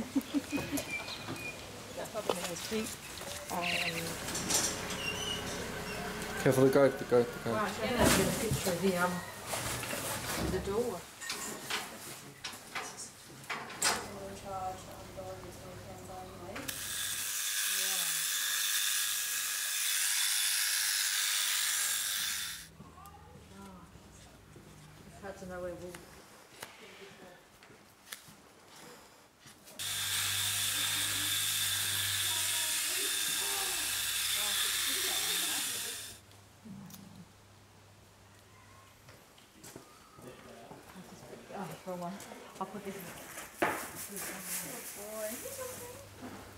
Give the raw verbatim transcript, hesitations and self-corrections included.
That's up in his feet. Um, Careful the goat, the goat, the goat. right, so I'm going to get a picture of the, um, the door. It's hard to know where we'll... Oh, for one. I'll put this in. Oh boy.